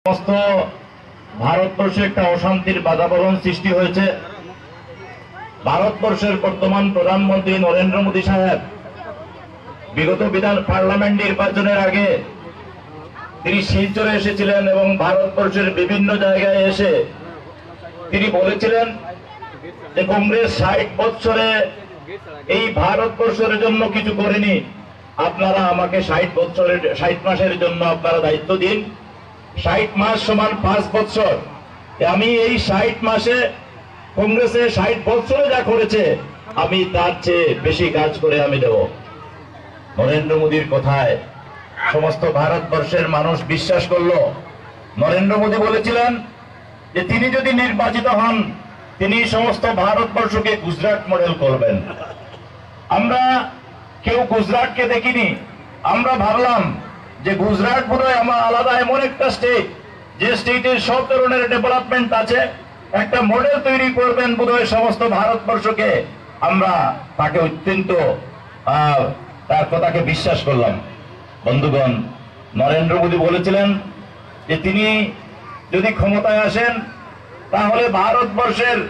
সমস্ত ভারতবর্ষে একটা অশান্তির বাতাবরণ সৃষ্টি হয়েছে। ভারতবর্ষের বর্তমান প্রধানমন্ত্রী নরেন্দ্র মোদী সাহেব বিগত পার্লামেন্ট নির্বাচনের আগে তিনি শিলচরে এসেছিলেন এবং ভারতবর্ষের বিভিন্ন জায়গায় এসে তিনি বলেছিলেন যে কংগ্রেস 60 বছরে এই ভারতবর্ষের জন্য কিছু করেনি, আপনারা আমাকে 60 মাসের জন্য আপনারা দায়িত্ব দিন। 60 মাস সমান 5 বছর। আমি এই 60 মাসে কংগ্রেসে 60 বছরে যা করেছে আমি তার চেয়ে বেশি কাজ করে আমি দেব। নরেন্দ্র মোদীর কথায় সমস্ত ভারতবর্ষের মানুষ বিশ্বাস করলো। নরেন্দ্র মোদী বলেছিলেন যে তিনি যদি নির্বাচিত হন তিনি সমস্ত ভারতবর্ষকে গুজরাট মডেল করবেন। আমরা কেউ গুজরাটকে দেখিনি। আমরা ভাবলাম যে গুজরাট বোধহয় আমার আলাদা এমন একটা স্টেট যে স্টেটের সব ধরনের ডেভেলপমেন্ট আছে, একটা মডেল তৈরি করবেন বোধহয় সমস্ত ভারতবর্ষকে। আমরা তাকে অত্যন্ত তার কথাকে বিশ্বাস করলাম। বন্ধুগণ, নরেন্দ্র মোদী বলেছিলেন যে তিনি যদি ক্ষমতায় আসেন তাহলে ভারতবর্ষের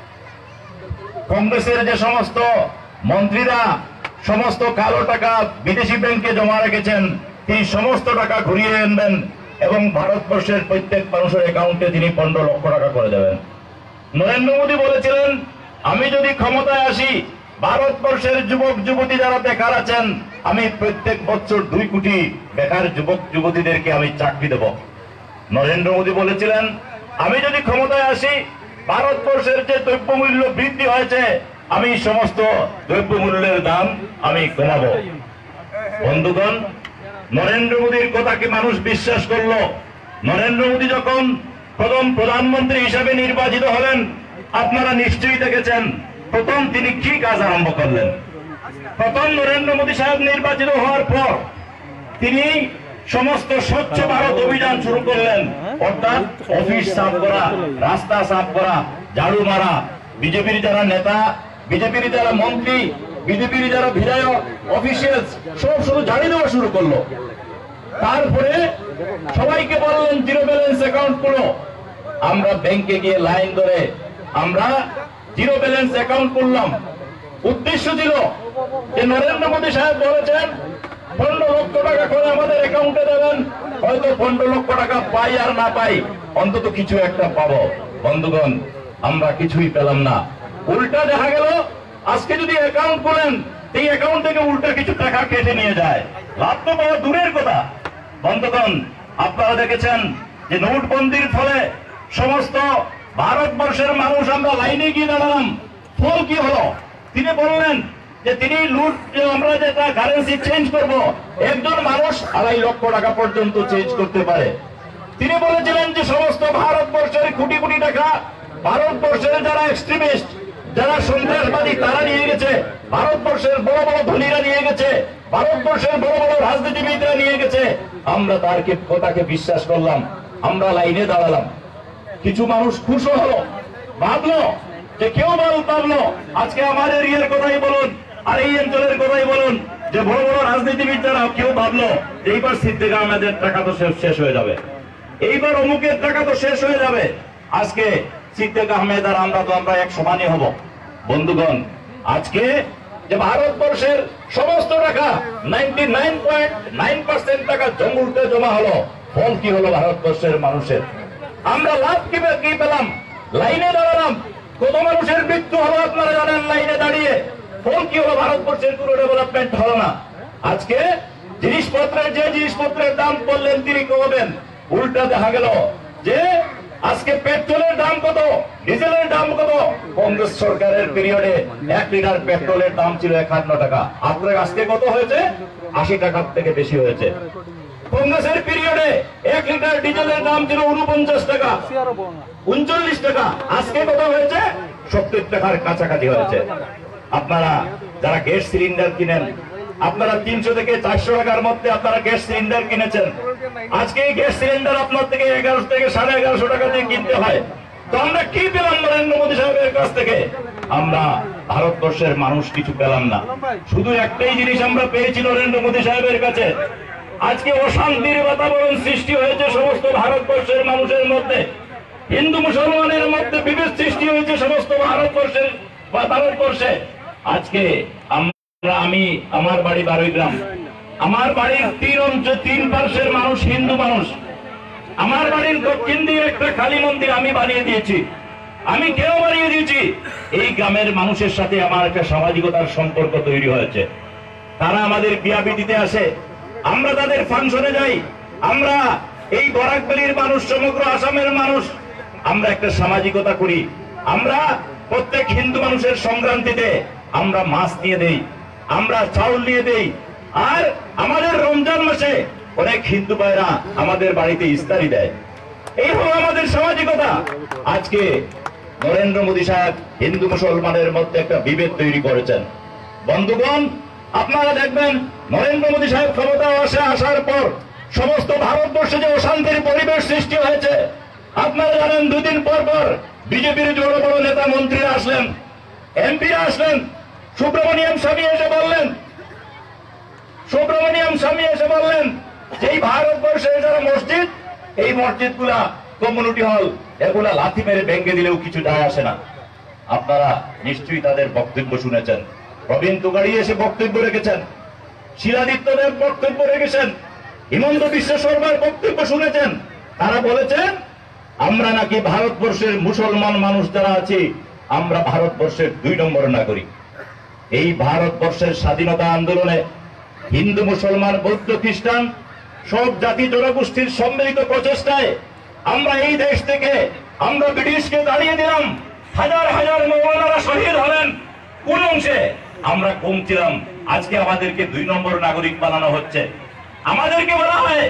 কংগ্রেসের যে সমস্ত মন্ত্রীরা সমস্ত কালো টাকা বিদেশি ব্যাংকে জমা রেখেছেন তিনি সমস্ত টাকা ঘুরিয়ে আনবেন এবং ভারতবর্ষের প্রত্যেক মানুষের অ্যাকাউন্টে তিনি 15 লক্ষ টাকা করে দেবেন। নরেন্দ্র মোদী বলেছিলেন আমি যদি ক্ষমতায় আসি ভারতবর্ষের যুবক যুবতী যারা বেকার আছেন আমি প্রত্যেক বছর 2 কোটি বেকার যুবক যুবতীদেরকে আমি চাকরি দেব। নরেন্দ্র মোদী বলেছিলেন আমি যদি ক্ষমতায় আসি ভারতবর্ষের যে দ্রব্যমূল্য বৃদ্ধি হয়েছে আমি সমস্ত দ্রব্যমূল্যের দাম আমি কমাবো। বন্ধুগণ, নরেন্দ্র মোদীর কথাকে মানুষ বিশ্বাস করলো। নরেন্দ্র মোদী যখন প্রথম প্রধানমন্ত্রী হিসাবে নির্বাচিত হলেন আপনারা নিশ্চয়ই দেখেছেন প্রথম তিনি কি কাজ আরম্ভ করলেন। প্রথম নরেন্দ্র মোদী সাহেব নির্বাচিত হওয়ার পর তিনি সমস্ত স্বচ্ছ ভারত অভিযান শুরু করলেন, অর্থাৎ অফিস সাফ করা, রাস্তা সাফ করা, ঝাড়ু মারা। বিজেপির যারা নেতা, বিজেপির যারা মন্ত্রী, বিজেপির যারা বিধায়ক, অফিসিয়ালস সব শুধু ঝাড়ি দেওয়া শুরু করলো। তারপরে সবাইকে বললেন জিরো ব্যালেন্স অ্যাকাউন্ট করো। আমরা ব্যাংকে গিয়ে লাইন ধরে আমরা জিরো ব্যালেন্স অ্যাকাউন্ট করলাম। উদ্দেশ্য ছিল যে নরেন্দ্র মোদী সাহেব বলেছেন 15 লক্ষ টাকা করে আমাদের অ্যাকাউন্টে দেবেন, হয়তো 15 লক্ষ টাকা পাই আর না পাই অন্তত কিছু একটা পাবো। বন্ধুগণ, আমরা কিছুই পেলাম না। উল্টা দেখা গেল আজকে যদি অ্যাকাউন্ট খোলেন এই অ্যাকাউন্ট থেকে উল্টা কিছু টাকা কেটে নিয়ে যায়, লাভ তো পাওয়া দূরের কথা। বন্ধুগণ, আপনারা দেখেছেন যে নোটবন্দির ফলে সমস্ত ভারতবর্ষের মানুষ আমরা লাইনে গিয়ে দাঁড়ালাম। ফল কি হলো? তিনি বললেন যে তিনি আমরা যেটা কারেন্সি চেঞ্জ করব একজন মানুষ 2.5 লক্ষ টাকা পর্যন্ত চেঞ্জ করতে পারে। তিনি বলেছিলেন যে সমস্ত ভারতবর্ষের কোটি কোটি টাকা ভারতবর্ষের যারা এক্সট্রিমিস্ট, যারা সন্ত্রাসবাদী তারা নিয়ে গেছে, ভারতবর্ষের বড় বড় ধনীরা নিয়ে গেছে, ভারতবর্ষের বড় বড় রাজনীতিবিদরা নিয়ে গেছে। আমরা তার কথাকে বিশ্বাস করলাম, আমরা লাইনে দাঁড়ালাম। কিছু মানুষ খুশি হলো, ভাবলো যে কেউ ভাবলো আজকে আমার এরিয়ার কথাই বলুন আর এই অঞ্চলের কথাই বলুন যে বড় বড় রাজনীতিবিদ যারা কেউ ভাবলো এইবার সিদ্দিক আহমেদের টাকা তো শেষ হয়ে যাবে, এইবার অমুকের টাকা তো শেষ হয়ে যাবে। আজকে সিদ্দিক আহমেদ আর আমরা এক সমানই হব। বন্ধুগণ, আজকে যে ভারতবর্ষের সমস্ত টাকা 99.9% টাকা জঙ্গলতে জমা হলো, ফল কি হলো ভারতবর্ষের মানুষের? আমরা লাভ কি পেলাম? লাইনে দাঁড়ালাম, কত মানুষের মৃত্যু হলো আপনারা জানেন লাইনে দাঁড়িয়ে। ফল কি হলো? ভারতবর্ষের কোনো ডেভেলপমেন্ট হলো না। আজকে জিনিসপত্রের দাম বললেন তিনি কমাবেন, উল্টা দেখা গেল যে আজকে পেট্রোলের দাম কত, ডিজেলের দাম কত। কংগ্রেস সরকারের পিরিয়ডে 1 লিটার পেট্রোলের দাম ছিল 51 টাকা, আপনার আজকে কত হয়েছে? 80 টাকার থেকে বেশি হয়েছে। কংগ্রেসের পিরিয়ডে 1 লিটার ডিজেলের দাম ছিল 49 টাকা, 39 টাকা, আজকে কত হয়েছে? 70 টাকার কাছাকাছি হয়েছে। আপনারা যারা গ্যাস সিলিন্ডার কিনেন, আপনারা 300 থেকে 400 টাকার মধ্যে আপনারা গ্যাস সিলিন্ডার কিনেছেন, আজকে এই গ্যাস সিলিন্ডার আপনার থেকে 1100 থেকে 1150 টাকা দিয়ে কিনতে হয়। তো আমরা কি পেলাম নরেন্দ্র মোদী সাহেবের কাছ থেকে? আমরা ভারতবর্ষের মানুষ কিছু পেলাম না। শুধু একটাই জিনিস আমরা পেয়েছি নরেন্দ্র মোদী সাহেবের কাছে, আজকে অশান্তির বাতাবরণ সৃষ্টি হয়েছে সমস্ত ভারতবর্ষের মানুষের মধ্যে, হিন্দু মুসলমানের মধ্যে বিভেদ সৃষ্টি হয়েছে সমস্ত ভারতবর্ষে। আজকে আমি আমার বাড়ি বারুইগ্রাম, আমার বাড়ির তিন পার্শ্বের মানুষ হিন্দু মানুষ। আমার বাড়ির দক্ষিণ দিকে একটা কালী মন্দির আমি বানিয়ে দিয়েছি। আমি কেন বানিয়ে দিয়েছি? এই গ্রামের মানুষের সাথে আমার একটা সামাজিকতার সম্পর্ক তৈরি হয়েছে। তারা আমাদের বিয়াবিটিতে আসে, আমরা তাদের ফাংশনে যাই, আমরা এই বরাকবালির মানুষ, সমগ্র আসামের মানুষ, আমরা একটা সামাজিকতা করি। আমরা প্রত্যেক হিন্দু মানুষের সংক্রান্তিতে আমরা মাছ নিয়ে দেই, আমরা চাউল নিয়ে দেই। আর আমাদের রমজান মাসে অনেক হিন্দু ভাইরা আমাদের বাড়িতে ইফতারি দেয়। এই হলো আমাদের সামাজিকতা। আজকে নরেন্দ্র মোদী সাহেব হিন্দু মুসলমানের মধ্যে একটা বিভেদ তৈরি করেছেন। বন্ধুগণ, আপনারা দেখবেন নরেন্দ্র মোদী সাহেব ক্ষমতা আসার পর সমস্ত ভারতবর্ষে যে অশান্তির পরিবেশ সৃষ্টি হয়েছে, আপনারা জানেন 2 দিন পর পর বিজেপির বড় বড় নেতা মন্ত্রীরা আসলেন, এমপিরা আসলেন। সুব্রমণিয়াম স্বামী এসে বললেন যে এই ভারতবর্ষের যারা মসজিদ, এই মসজিদগুলা কমিউনিটি হল, এগুলা লাথি মেরে ভেঙে দিলেও কিছু যায় আসে না। আপনারা নিশ্চয়ই তাদের বক্তব্য শুনেছেন। প্রবীণ তুগাড়ি এসে বক্তব্য রেখেছেন, শিলাদিত্য দেব বক্তব্য রেখেছেন, হিমন্ত বিশ্ব শর্মার বক্তব্য শুনেছেন। তারা বলেছেন আমরা নাকি ভারতবর্ষের মুসলমান মানুষ যারা আছি, আমরা ভারতবর্ষের 2 নম্বর নাগরিক। এই ভারতবর্ষের স্বাধীনতা আন্দোলনে হিন্দু মুসলমান বৌদ্ধ খ্রিস্টান সব জাতি জনগোষ্ঠীর সম্মিলিত প্রচেষ্টায় আমরা এই দেশ থেকে আমরা ব্রিটিশকে দাঁড়িয়ে দিলাম। হাজার হাজার মৌলানারা শহীদ হলেন। কোন অংশে আমরা কম ছিলাম? আজকে আমাদেরকে 2 নম্বর নাগরিক বানানো হচ্ছে। আমাদেরকে বলা হয়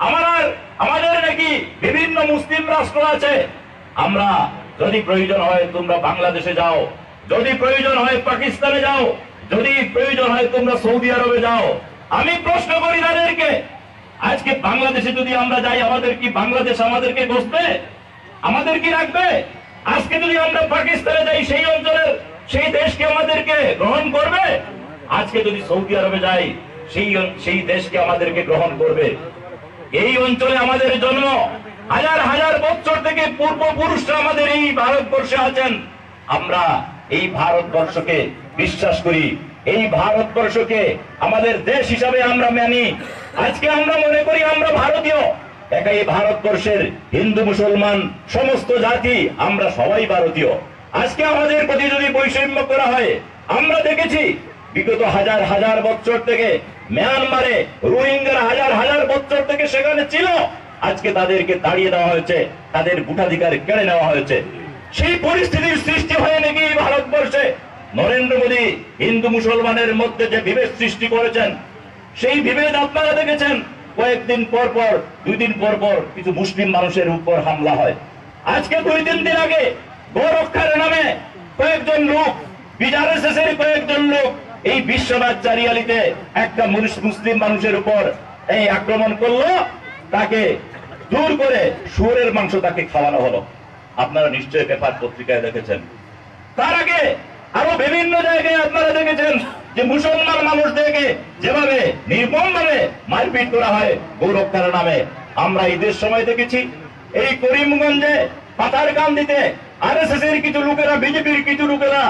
আমাদের নাকি বিভিন্ন মুসলিম রাষ্ট্র আছে, আমরা যদি প্রয়োজন হয় তোমরা বাংলাদেশে যাও, যদি প্রয়োজন হয় পাকিস্তানে যাও, যদি প্রয়োজন হয় তোমরা সৌদি আরবে যাও। আমি প্রশ্ন করি তাদেরকে, আজকে বাংলাদেশে যদি আমরা যাই, আমাদের কি বাংলাদেশ আমাদেরকে বসবে? আমাদের কি রাখবে? আজকে যদি আমরা পাকিস্তানে যাই, সেই অঞ্চলের সেই দেশকে আমাদেরকে গ্রহণ করবে? আজকে যদি সৌদি আরবে যাই, সেই দেশকে আমাদেরকে গ্রহণ করবে? এই অঞ্চলে আমাদের জন্ম, হাজার হাজার বছর থেকে পূর্বপুরুষরা আমাদের এই ভারতবর্ষে আছেন। আমরা এই ভারতবর্ষকে বিশ্বাস করি, এই ভারতবর্ষকে আমাদের দেশ হিসাবে আমরা মানি। আজকে আমরা মনে করি আমরা ভারতীয়। এই ভারতবর্ষের হিন্দু মুসলমান সমস্ত জাতি আমরা সবাই ভারতীয়। আজকে আমাদের প্রতি যদি বৈষম্য করা হয়, আমরা দেখেছি বিগত হাজার হাজার বছর থেকে মিয়ানমারে রোহিঙ্গারা হাজার হাজার বছর থেকে সেখানে ছিল। আজকে তাদেরকে তাড়িয়ে দেওয়া হয়েছে, তাদের ভোটাধিকার কেড়ে নেওয়া হয়েছে। সেই পরিস্থিতির সৃষ্টি হয় নাকি এই ভারতবর্ষে? নরেন্দ্র মোদী হিন্দু মুসলমানের মধ্যে যে বিভেদ সৃষ্টি করেছেন, সেই বিভেদ আপনারা দেখেছেন। কয়েকদিন পর পর 2 দিন পর পর কিছু মুসলিম মানুষের উপর হামলা হয়। আজকে 2-3 দিন আগে গৌরক্ষার নামে কয়েকজন লোক, বিআরএসএস এর কয়েকজন লোক এই বিশ্বনাথ চারিয়ালিতে একটা মুসলিম মানুষের উপর এই আক্রমণ করলো, তাকে জোর করে শুয়োরের মাংস তাকে খাওয়ানো হলো। আপনারা নিশ্চয়ই পেপার পত্রিকায় দেখেছেন। তার আগে আরো বিভিন্ন জায়গায় আপনারা দেখেছেন যে মুসলমান মানুষদেরকে যেভাবে নির্মমভাবে মারপিট করা হয় গৌরক্ষার নামে। আমরা ঈদের সময় দেখেছি এই করিমগঞ্জে পাথারকান্দিতে আরএসএস এর কিছু লোকেরা, বিজেপির কিছু লোকেরা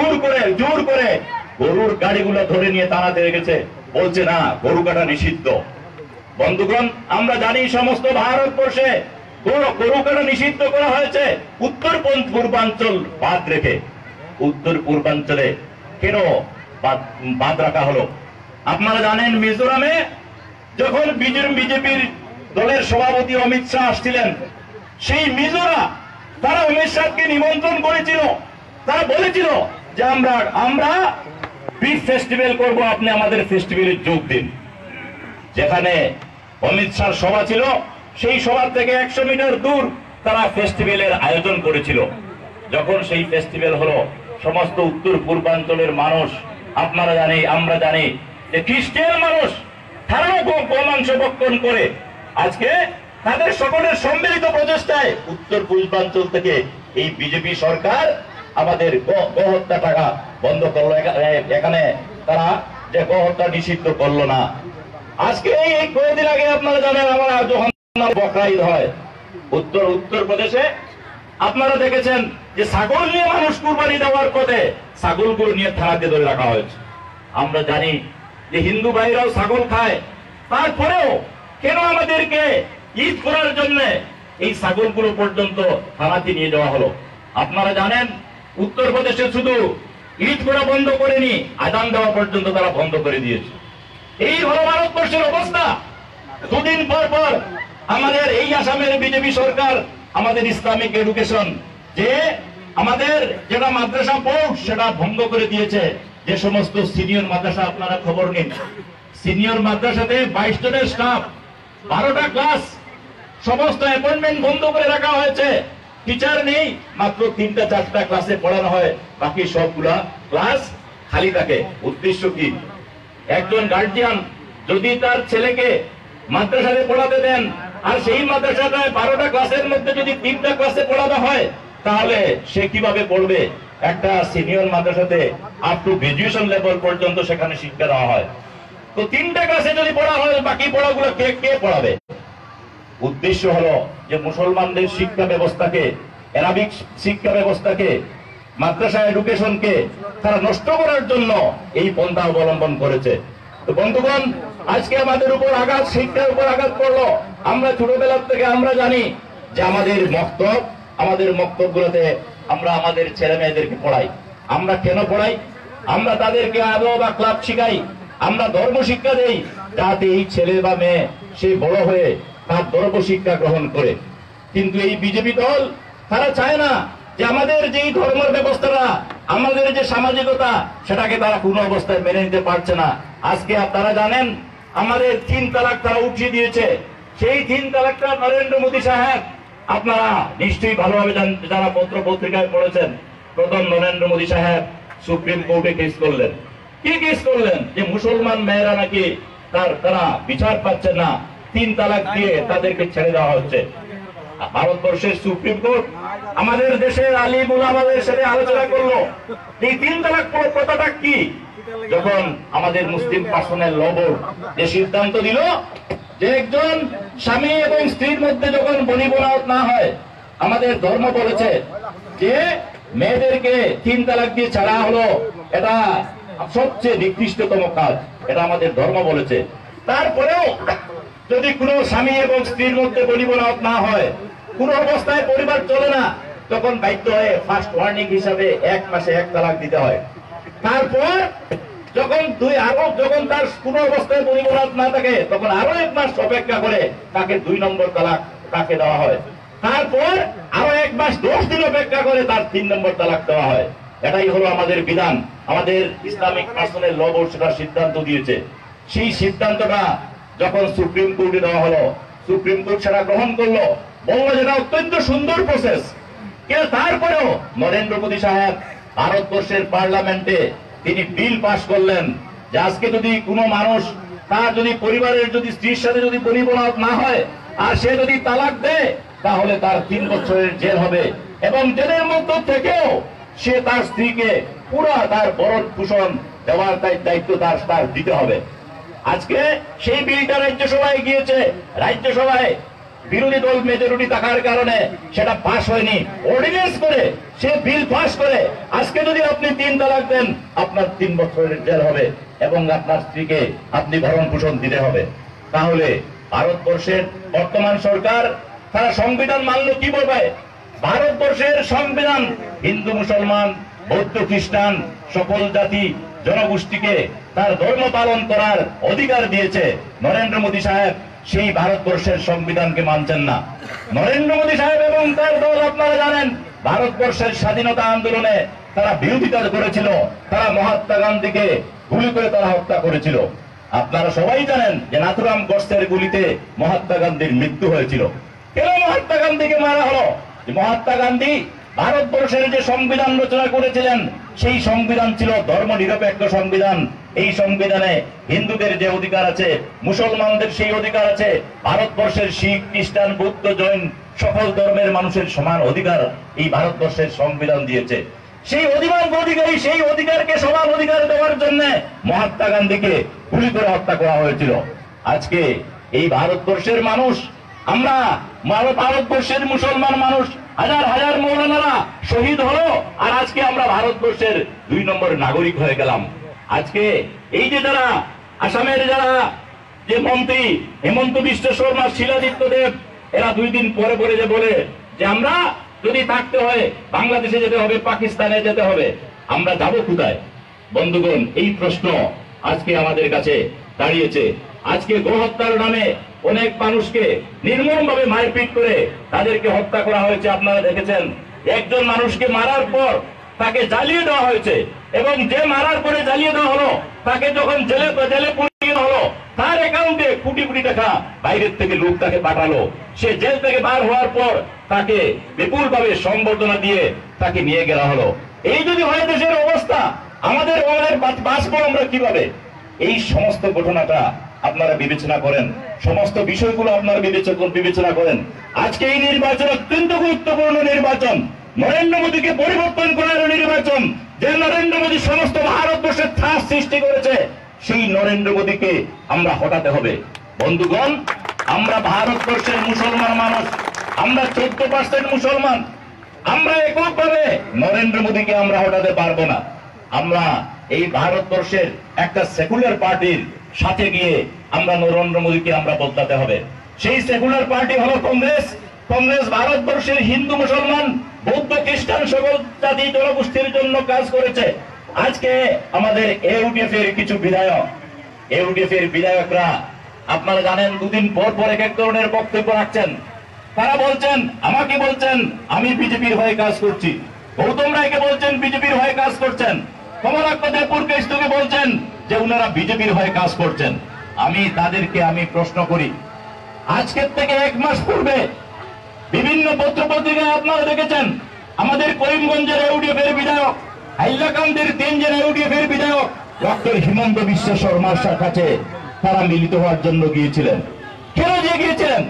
জোর করে গরুর গাড়িগুলো ধরে নিয়ে তাড়াতে রেখেছে, বলছে না গরু কাটা নিষিদ্ধ। বন্ধুগণ, আমরা জানি সমস্ত ভারতবর্ষে গরু কাটা নিষিদ্ধ করা হয়েছে উত্তর পূর্বাঞ্চল বাদ রেখে। উত্তর পূর্বাঞ্চলে কেন বাদ রাখা হলো? আপনারা জানেন মিজোরামে যখন বিজেপির দলের সভাপতি অমিত শাহ আসছিলেন, সেই মিজোরা তারা অমিত শাহকে নিমন্ত্রণ করেছিল। তারা বলেছিল যে আমরা বিগ ফেস্টিভ্যাল করব, আপনি আমাদের ফেস্টিভ্যালে যোগ দিন। যেখানে অমিত শাহর সভা ছিল, সেই সভা থেকে 100 মিটার দূর তারা ফেস্টিভ্যালের আয়োজন করেছিল। যখন সেই ফেস্টিভ্যাল হলো, সমস্ত উত্তর পূর্বাঞ্চলের মানুষ, আপনারা জানি আমরা জানি যে খ্রিস্টান মানুষ তারাও গোমাংস ভক্ষণ করে। আজকে তাদের সকলের সম্মিলিত প্রচেষ্টায় উত্তর পূর্বাঞ্চল থেকে এই বিজেপি সরকার আমাদের গোহত্যা টাকা বন্ধ করলো। এখানে তারা যে গোহত্যা নিষিদ্ধ করলো না, আজকে এই কয়েকদিন আগে আপনারা জানেন আমরা যখন বকরা ঈদ হয় উত্তরপ্রদেশে আপনারা দেখেছেন যে ছাগল নিয়ে মানুষ কুরবানি দেওয়ার পথে ছাগলগুলো নিয়ে থানাতে ধরে রাখা হয়েছে। আমরা জানি যে হিন্দু ভাইরাও ছাগল খায়, তারপরেও কেন আমাদেরকে ঈদ করার জন্য এই ছাগলগুলো পর্যন্ত থানাতে নিয়ে যাওয়া হলো? আপনারা জানেন উত্তরপ্রদেশে শুধু ঈদ করা বন্ধ করেনি, আজান দেওয়া পর্যন্ত তারা বন্ধ করে দিয়েছে। এই হলো ভারতবর্ষের অবস্থা। দুদিন পর পর আমাদের এই আসামের বিজেপি সরকার আমাদের ইসলামিক এডুকেশন যে আমাদের যেটা মাদ্রাসা বোর্ড সেটা ভঙ্গ করে দিয়েছে। যে সমস্ত সিনিয়র মাদ্রাসা আপনারা খবর নিন, সিনিয়র মাদ্রাসাতে 22 জনের স্টাফ, 12টা ক্লাস, সমস্ত অ্যাপয়েন্টমেন্ট বন্ধ করে রাখা হয়েছে। টিচার নেই, মাত্র 3টা 4টা ক্লাসে পড়ানো হয়, বাকি সবগুলা ক্লাস খালি থাকে। উদ্দেশ্য কি? একজন গার্জিয়ান যদি তার ছেলেকে মাদ্রাসাতে পড়াতে দেন আর সেই মাদ্রাসাটায় 12টা ক্লাসের মধ্যে যদি 3টা ক্লাসে পড়ানো হয়, তাহলে সে কিভাবে পড়বে? একটা সিনিয়র মাদ্রাসাতে আপ টু গ্রাজুয়েশন লেভেল পর্যন্ত সেখানে শিক্ষা দেওয়া হয়। তো 3টা ক্লাসে যদি পড়া হয়, বাকি পড়াগুলো কে পড়াবে? উদ্দেশ্য হলো যে মুসলমানদের শিক্ষা ব্যবস্থাকে, আরবিক শিক্ষা ব্যবস্থাকে, মাদ্রাসা এডুকেশনকে তারা নষ্ট করার জন্য এই পন্থা অবলম্বন করেছে। তো বন্ধুগণ, আজকে আমাদের উপর আঘাত, শিক্ষার উপর আঘাত পড়লো। আমরা ছোটবেলার থেকে আমরা জানি যে আমাদের মক্তবগুলোতে আমরা আমাদের ছেলে মেয়েদেরকে পড়াই। আমরা কেন পড়াই? আমরা তাদেরকে আদব আখলাক শিখাই, আমরা ধর্ম শিক্ষা দেই, যাতে এই ছেলে বা মেয়ে সে বড় হয়ে তার ধর্ম শিক্ষা গ্রহণ করে। কিন্তু এই বিজেপি দল তারা চায় না যে আমাদের যেই ধর্মের ব্যবস্থাটা, আমাদের যে সামাজিকতা, সেটাকে তারা কোনো অবস্থায় মেনে নিতে পারছে না। আজকে আপনারা জানেন আমাদের 3 তালাক তারা উঠিয়ে দিয়েছে। সেই 3 তালাকটা নরেন্দ্র মোদী সাহেব, আপনারা নিশ্চয়ই ভালোভাবে যারা পত্র পত্রিকায় পড়েছেন, প্রথম নরেন্দ্র মোদী সাহেব সুপ্রিম কোর্টে কেস করলেন। কি কেস করলেন? যে মুসলমান মেয়েরা নাকি তারা বিচার পাচ্ছে না, 3 তালাক দিয়ে তাদেরকে ছেড়ে দেওয়া হচ্ছে। ভারতবর্ষের সুপ্রিম কোর্ট আমাদের দেশের আলিম উলামাদের সাথে আলোচনা করলো এই 3 তালাক প্রথাটা কি। যখন আমাদের মুসলিম পার্সোনাল ল বোর্ড যে সিদ্ধান্ত দিল যে একজন স্বামী এবং স্ত্রীর মধ্যে যখন বনিবনাত না হয়, আমাদের ধর্ম বলেছে যে মেয়েদেরকে 3 তালাক দিয়ে ছাড়া হলো, এটা সবচেয়ে নিকৃষ্টতম কাজ, এটা আমাদের ধর্ম বলেছে। তারপরেও যদি কোনো স্বামী এবং স্ত্রীর মধ্যে বনিবনাত না হয়, কোন অবস্থায় পরিবার চলে না, তখন বাধ্য হয়ে ফার্স্ট ওয়ার্নিং হিসাবে 1 মাসে 1 তালাক দিতে হয়। তারপর যখন যখন তার কোন অবস্থায় বনিবনাত না থাকে, তখন আরো 1 মাস অপেক্ষা করে তাকে 2 নম্বর তালাক তাকে দেওয়া হয়। তারপর আরো 1 মাস 10 দিন অপেক্ষা করে তার 3 নম্বর তালাক দেওয়া হয়। এটাই হলো আমাদের বিধান। আমাদের ইসলামিক পার্সোনাল ল বোর্ড সেটা সিদ্ধান্ত দিয়েছে। সেই সিদ্ধান্তটা যখন সুপ্রিম কোর্টে দেওয়া হলো, সুপ্রিম কোর্ট সেটা গ্রহণ করলো, বললো যেটা অত্যন্ত সুন্দর প্রসেস। কিন্তু তারপরেও নরেন্দ্র মোদী সাহেব ভারতবর্ষের পার্লামেন্টে তিনি বিল পাশ করলেন যে আজকে যদি কোনো মানুষ তার যদি পরিবারের যদি স্ত্রীর সাথে যদি বনিবনাত না হয় আর সে যদি তালাক দেয়, তাহলে তার 3 বছরের জেল হবে এবং জেলের মধ্য থেকেও সে তার স্ত্রীকে পুরো তার ভরণ পোষণ দেওয়ার দায়িত্ব তার দিতে হবে। আজকে সেই বিলটা রাজ্যসভায় গিয়েছে, রাজ্যসভায় বিরোধী দল মেজরিটি থাকার কারণে সেটা পাস হয়নি। অর্ডিন্যান্স করে সে বিল পাস করে আজকে যদি আপনি 3 তালাক দেন, আপনার 3 বছরের জেল হবে এবং আপনার স্ত্রীকে আপনি ভরণ পোষণ দিতে হবে। তাহলে ভারতবর্ষের বর্তমান সরকার তারা সংবিধান মানলো কিভাবে? ভারতবর্ষের সংবিধান হিন্দু মুসলমান বৌদ্ধ খ্রিস্টান সকল জাতি জনগোষ্ঠীকে তার ধর্ম পালন করার অধিকার দিয়েছে। নরেন্দ্র মোদী সাহেব সেই ভারতবর্ষের সংবিধানকে মানছেন না। নরেন্দ্র মোদী সাহেব এবং তার দল আপনারা জানেন ভারতবর্ষের স্বাধীনতা আন্দোলনে তারা বিরোধিতা করেছিল, তারা মহাত্মা গান্ধীকে গুলি করে তারা হত্যা করেছিল। আপনারা সবাই জানেন যে নাথুরাম গোডসের গুলিতে মহাত্মা গান্ধীর মৃত্যু হয়েছিল। কেন মহাত্মা গান্ধীকে মারা হলো? মহাত্মা গান্ধী ভারতবর্ষের যে সংবিধান রচনা করেছিলেন সেই সংবিধান ছিল ধর্ম নিরপেক্ষ সংবিধান। এই সংবিধানে হিন্দুদের যে অধিকার আছে, মুসলমানদের সেই অধিকার আছে, ভারতবর্ষের শিখ খ্রিস্টান বৌদ্ধ জৈন সকল ধর্মের মানুষের সমান অধিকার এই ভারতবর্ষের সংবিধান দিয়েছে। সেই সেই অধিকারকে সমান অধিকার দেওয়ার জন্য মহাত্মা গান্ধীকে গুলি করে হত্যা করা হয়েছিল। আজকে এই ভারতবর্ষের মানুষ, আমরা ভারতবর্ষের মুসলমান মানুষ, হাজার হাজার মৌলানারা শহীদ হলো, আর আজকে আমরা ভারতবর্ষের 2 নম্বর নাগরিক হয়ে গেলাম। আজকে এই যে যারা আসামের যারা যে মন্ত্রী হেমন্ত বিশ্ব শর্মা, শিলাদিত্য দেব, এরা 2 দিন পরে পরে যে বলে যে আমরা যদি থাকতে হয় বাংলাদেশে যেতে হবে, পাকিস্তানে যেতে হবে, আমরা যাব কোথায়? বন্ধুগণ, এই প্রশ্ন আজকে আমাদের কাছে দাঁড়িয়েছে। আজকে গণহত্যার নামে অনেক মানুষকে নির্মমভাবে মারপিট করে তাদেরকে হত্যা করা হয়েছে। আপনারা দেখেছেন, একজন মানুষকে মারার পর তাকে জ্বালিয়ে দেওয়া হয়েছে, এবং যে মারার পরে জ্বালিয়ে দেওয়া হলো তাকে যখন জেলে পুরিয়ে দেওয়া হলো, তার অ্যাকাউন্টে কোটি কোটি টাকা বাইরের থেকে লোক তাকে পাঠালো। সে জেল থেকে বার হওয়ার পর তাকে বিপুলভাবে সম্বর্ধনা দিয়ে তাকে নিয়ে গেলা হলো। এই যদি হয় দেশের অবস্থা, আমাদের বাঁচবো আমরা কিভাবে? এই সমস্ত ঘটনাটা আপনারা বিবেচনা করেন, সমস্ত বিষয়গুলো আপনারা বিবেচনা করেন। আজকে এই নির্বাচন অত্যন্ত গুরুত্বপূর্ণ নির্বাচন, নরেন্দ্র মোদীকে পরিবর্তন করার নির্বাচন। যে নরেন্দ্র মোদী সমস্ত ভারতবর্ষের ত্রাস সৃষ্টি করেছে, সেই নরেন্দ্র মোদীকে আমরা হটাতে হবে। বন্ধুগণ, আমরা ভারতবর্ষের মুসলমান মানুষ, আমরা 14% মুসলমান, আমরা এককভাবে নরেন্দ্র মোদীকে আমরা হটাতে পারবো না। আমরা এই ভারতবর্ষের একটা সেকুলার পার্টির সাথে গিয়ে আমরা নরেন্দ্র মোদীকে আমরা বদলাতে হবে। সেই সেকুলার পার্টি হলো কংগ্রেস। কংগ্রেস ভারতবর্ষের হিন্দু, মুসলমান, বৌদ্ধ, খ্রিস্টান সকল জাতি জনগোষ্ঠীর জন্য কাজ করেছে। আজকে আমাদের ইউডিএফ এর কিছু বিধায়করা আপনারা জানেন, 2 দিন পর পর এক ধরনের বক্তব্য রাখছেন। তারা বলছেন, আমাকে বলছেন আমি বিজেপির হয়ে কাজ করছি, গৌতম রায়কে বলছেন বিজেপির হয়ে কাজ করছেন, কমলাক্ষ দেবপুরকে বলছেন যে উনারা বিজেপির হয়ে কাজ করছেন। তাদেরকে আমি প্রশ্ন করি, আজকের থেকে 1 মাস পূর্বে বিভিন্ন পত্র পত্রিকায় আপনারা দেখেছেন আমাদের করিমগঞ্জের ইউডিএফ এর বিধায়ক, হাইলাকান্দির 3 জন ইউডিএফ এর বিধায়ক ডক্টর হিমন্ত বিশ্ব শর্মার কাছে তারা মিলিত হওয়ার জন্য গিয়েছিলেন। কেন গিয়েছিলেন?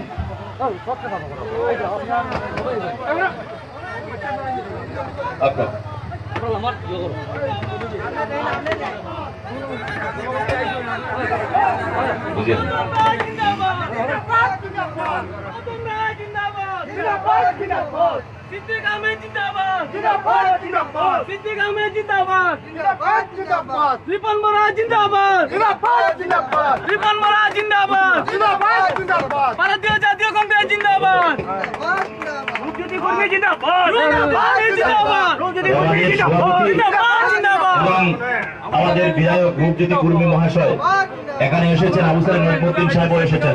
सिद्दीक अहमद जिंदाबाद जिंदाबाद जिंदाबाद सिद्दीक अहमद जिंदाबाद जिंदाबाद जिंदाबाद रिपन महाराज जिंदाबाद जिंदाबाद जिंदाबाद रिपन महाराज जिंदाबाद जिंदाबाद जिंदाबाद भारतीय जातीय कांग्रेस जिंदाबाद रुजती कর্মী जिंदाबाद जिंदाबाद जिंदाबाद रुजती कর্মী जिंदाबाद जिंदाबाद जिंदाबाद আমাদের বিধায়ক রূপজ্যোতি কুর্মী মহাশয় এখানে এসেছেন, আবু সাইদ নজমুদ্দিন সাহেবও এসেছেন।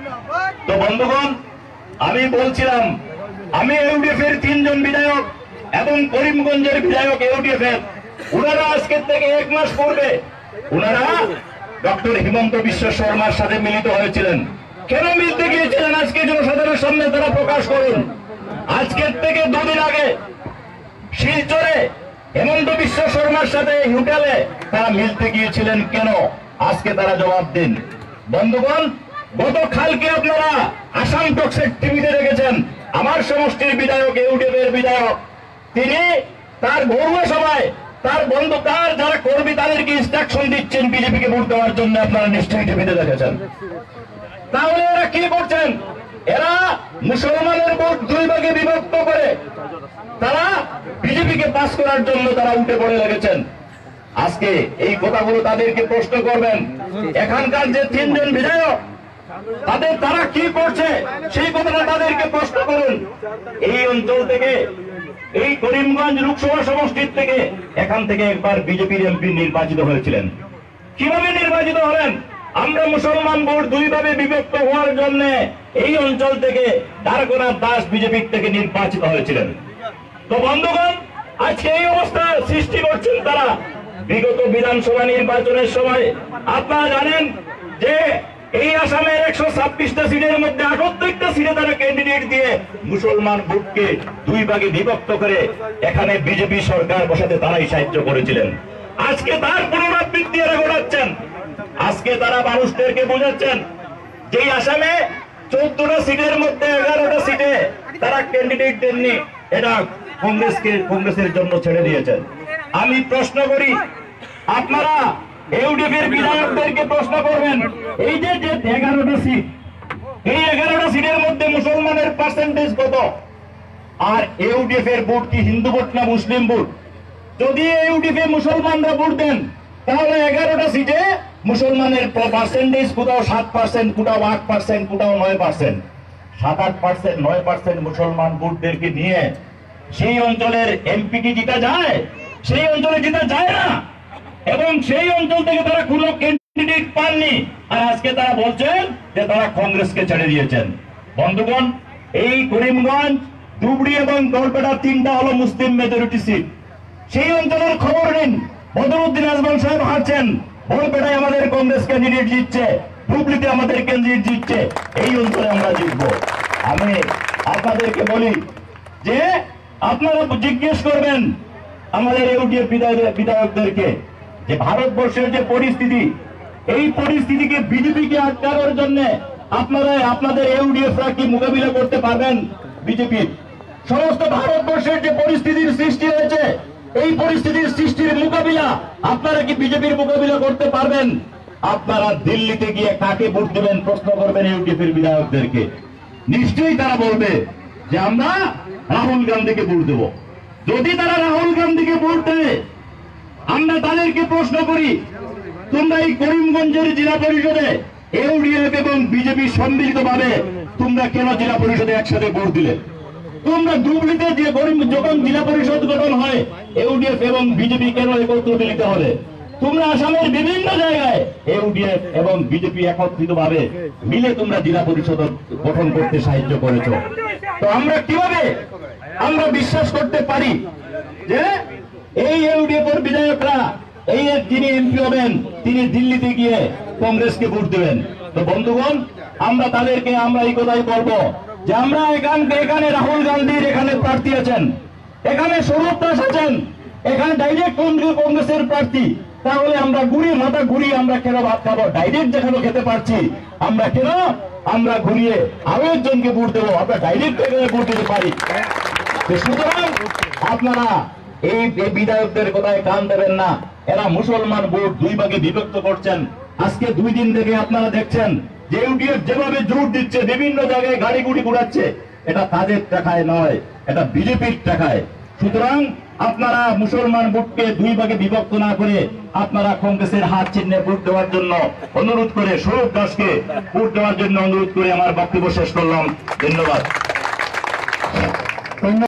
তো বন্ধুগণ, আমি বলছিলাম, আমি ইউডিএফ এর 3 জন বিধায়ক এবং করিমগঞ্জের বিধায়ক ইউডিএফ এর, উনারা আজকের থেকে 1 মাস পূর্বে উনারা ডক্টর হিমন্ত বিশ্ব শর্মার সাথে মিলিত হয়েছিলেন। কেন মিলতে গিয়েছিলেন আজকে জনসাধারণের সামনে তারা প্রকাশ করুন। আজকের থেকে 2 দিন আগে শিলচরে হেমন্ত বিশ্ব শর্মার সাথে হোটেলে তারা মিলতে গিয়েছিলেন কেন? আজকে তারা জবাব দিন। বন্ধুগণ, গতকালকে আপনারা আসাম টক্সের টিভিতে দেখেছেন আমার সমষ্টির বিধায়ক, ইউডিএফ এর বিধায়ক, তিনি তার ঘরোয়া সভায় তার যারা কর্মী তাদেরকে ইনস্ট্রাকশন দিচ্ছেন বিজেপিকে ভোট দেওয়ার জন্য। আপনারা নিশ্চয়ই টিভিতে দেখেছেন। তাহলে এরা কি করছেন? এরা মুসলমানের ভোট 2 ভাগে বিভক্ত করে তারা বিজেপিকে পাস করার জন্য তারা উঠে পড়ে লেগেছেন। আজকে এই কথাগুলো তাদেরকে প্রশ্ন করবেন। এখানকার যে 3 জন বিধায়ক তারা কি করছে সেই কথাটা তাদেরকে প্রশ্ন করুন। এই অঞ্চল থেকে, এই করিমগঞ্জ লোকসভা সমষ্টির থেকে এখান থেকে একবার বিজেপির এমপি নির্বাচিত হয়েছিলেন। কিভাবে নির্বাচিত হলেন? আমরা মুসলমান ভোট 2 ভাবে বিভক্ত হওয়ার জন্য এই অঞ্চল থেকে দ্বারকানাথ দাস বিজেপি থেকে নির্বাচিত হয়েছিলেন। তো বন্ধুগণ, আজকে এই অবস্থা সৃষ্টি করছেন তারা। বিগত বিধানসভা নির্বাচনের সময় আপনারা জানেন যে এই আসামের 126টা সিটের মধ্যে 78টা সিটে তারা ক্যান্ডিডেট দিয়ে মুসলমান ভোটকে 2 ভাগে বিভক্ত করে এখানে বিজেপি সরকার বসাতে তারাই সাহায্য করেছিলেন। আজকে তার পুনরাবৃত্তি এরা ঘটাচ্ছেন। আজকে তারা মানুষদেরকে বোঝাচ্ছেন যে আসামে 14টা সিটের মধ্যে 11টা সিটে তারা ক্যান্ডিডেট দেননি, এটা কংগ্রেসের জন্য ছেড়ে দিয়েছেন। আমি প্রশ্ন করি, আপনারা ইউডিএফ এর বিধায়কদেরকে প্রশ্ন করবেন, এই যে 11টা সিট, এই 11টা সিটের মধ্যে মুসলমানের পার্সেন্টেজ কত? আর ইউডিএফ এর ভোট কি হিন্দু ভোট না মুসলিম ভোট? যদি ইউডিএফ এ মুসলমানরা ভোট দেন তাহলে 11টা সিটে মুসলমানের পার্সেন্টেজ কোথাও 7%, কোথাও 8%, কোথাও 9%। 7-8%, 9% মুসলমান ভোটদেরকে নিয়ে সেই অঞ্চলের এমপি কি জিতা যায়? সেই অঞ্চলে জিতা যায় না। এবং সেই অঞ্চল থেকে তারা কোনো ক্যান্ডিডেট পাননি, আর আজকে তারা বলছেন যে তারা কংগ্রেসকে ছেড়ে দিয়েছেন। বন্ধুগণ, এই করিমগঞ্জ, ধুবড়ি এবং গড়বেতা 3টা হলো মুসলিম মেজরিটি সিট। সেই অঞ্চলের খবর নিন, বদরুদ্দিন আজমল সাহেব হারছেন, গড়বেতায় আমাদের কংগ্রেস ক্যান্ডিডেট জিতছে, ধুবড়িতে আমাদের ক্যান্ডিডেট জিতছে, এই অঞ্চলে আমরা জিতবো। আমি আপনাদেরকে বলি যে আপনারা জিজ্ঞেস করবেন আমাদের ইউডিএফ বিধায়কদেরকে যে ভারতবর্ষের যে পরিস্থিতি, এই পরিস্থিতিকে বিজেপিকে আটকানোর জন্য আপনারা আপনাদের ইউডিএফরা কি মোকাবিলা করতে পারবেন? বিজেপির সমস্ত ভারতবর্ষের যে পরিস্থিতির সৃষ্টি হয়েছে, এই পরিস্থিতির সৃষ্টির মোকাবিলা আপনারা কি বিজেপির মোকাবিলা করতে পারবেন? আপনারা দিল্লিতে গিয়ে কাকে ভোট দেবেন প্রশ্ন করবেন ইউডিএফ এর বিধায়কদেরকে, নিশ্চয়ই তারা বলবে যে আমরা রাহুল গান্ধীকে ভোট দেব। যদি তারা রাহুল গান্ধীকে ভোট দেয়, আমরা তাদেরকে প্রশ্ন করি, তোমরা এই করিমগঞ্জের জেলা পরিষদে ইউডিএফ এবং বিজেপি সম্মিলিতভাবে তোমরা কেন জেলা পরিষদে একসাথে ভোট দিলে? তোমরা ধুবড়িতে যে যখন জেলা পরিষদ গঠন হয়, ইউডিএফ এবং বিজেপি কেন একত্র মিলিত হবে? তোমরা আসামের বিভিন্ন জায়গায় ইউডিএফ এবং বিজেপি একত্রিতভাবে মিলে তোমরা জেলা পরিষদ গঠন করতে সাহায্য করেছো। তো আমরা কিভাবে আমরা বিশ্বাস করতে পারি যে এই ইউডিএফ এর বিধায়করা, এই যিনি এমপি হবেন, তিনি দিল্লিতে গিয়ে কংগ্রেসকে ভোট দেবেন? তো বন্ধুগণ, আমরা তাদেরকে আমরা এই কথাই বলবো যে আমরা এখানে রাহুল গান্ধীর এখানে প্রার্থী আছেন, এখানে স্বরূপ দাস আছেন, এখানে ডাইরেক্ট কংগ্রেসের প্রার্থী। তাহলে আমরা মাথা ঘুরিয়ে আমরা কেন ভাত খাবো? ডাইরেক্ট যেখানে খেতে পারছি আমরা কেন আমরা ঘুরিয়ে আরো একজনকে ভোট দেবো? আমরা ডাইরেক্ট ভোট দিতে পারি। সুতরাং আপনারা এই বিধায়কদের কথায় কান দেবেন না। এরা মুসলমান ভোট 2 ভাগে বিভক্ত করছেন। আজকে 2 দিন থেকে আপনারা দেখছেন যে ইউডিএফ যেভাবে জোর দিচ্ছে, বিভিন্ন জায়গায় গাড়ি গুড়ি ঘুরাচ্ছে, এটা তাদের টাকায় নয়, এটা বিজেপির টাকায়। সুতরাং আপনারা মুসলমান ভোটকে 2 ভাগে বিভক্ত না করে আপনারা কংগ্রেসের হাত চিহ্নে ভোট দেওয়ার জন্য অনুরোধ করে, স্বরূপ দাসকে ভোট দেওয়ার জন্য অনুরোধ করে আমার বক্তব্য শেষ করলাম। ধন্যবাদ।